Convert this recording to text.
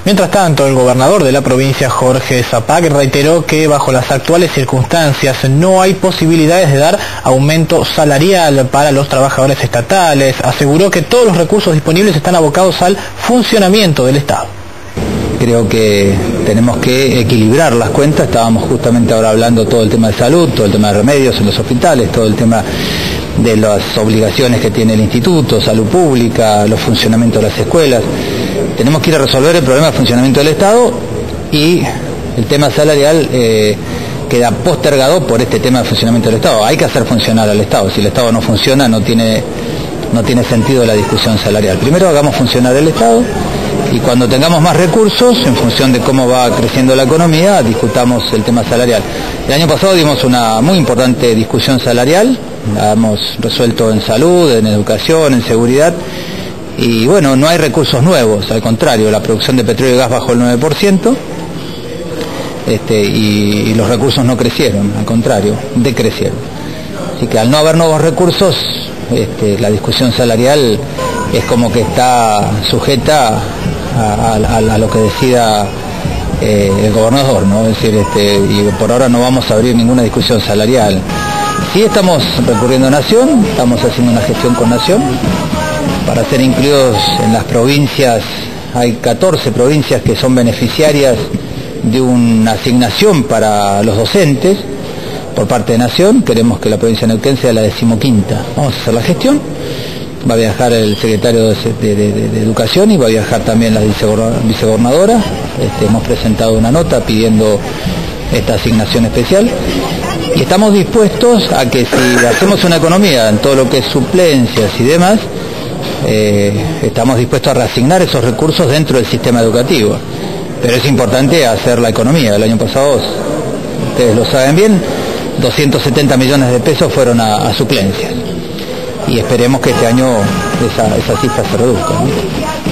Mientras tanto, el gobernador de la provincia, Jorge Zapac, reiteró que bajo las actuales circunstancias no hay posibilidades de dar aumento salarial para los trabajadores estatales. Aseguró que todos los recursos disponibles están abocados al funcionamiento del Estado. Creo que tenemos que equilibrar las cuentas. Estábamos justamente ahora hablando todo el tema de salud, todo el tema de remedios en los hospitales, todo el tema de las obligaciones que tiene el instituto, salud pública, los funcionamientos de las escuelas. Tenemos que ir a resolver el problema de funcionamiento del Estado y el tema salarial queda postergado por este tema de funcionamiento del Estado. Hay que hacer funcionar al Estado. Si el Estado no funciona, no tiene sentido la discusión salarial. Primero hagamos funcionar el Estado y cuando tengamos más recursos, en función de cómo va creciendo la economía, discutamos el tema salarial. El año pasado dimos una muy importante discusión salarial, la hemos resuelto en salud, en educación, en seguridad, y bueno, no hay recursos nuevos, al contrario, la producción de petróleo y gas bajó el 9%, y los recursos no crecieron, al contrario, decrecieron. Así que al no haber nuevos recursos, la discusión salarial es como que está sujeta a lo que decida el gobernador, ¿no? Es decir, y por ahora no vamos a abrir ninguna discusión salarial. Sí estamos recurriendo a Nación, estamos haciendo una gestión con Nación para ser incluidos en las provincias. Hay 14 provincias que son beneficiarias de una asignación para los docentes por parte de Nación. Queremos que la provincia de Neuquén sea la 15ª. Vamos a hacer la gestión. Va a viajar el secretario de Educación y va a viajar también la vicegobernadora. Hemos presentado una nota pidiendo esta asignación especial y estamos dispuestos a que si hacemos una economía en todo lo que es suplencias y demás, estamos dispuestos a reasignar esos recursos dentro del sistema educativo. Pero es importante hacer la economía. El año pasado, ustedes lo saben bien, 270 millones de pesos fueron a suplencias. Y esperemos que este año esa cifra se reduzca, ¿no?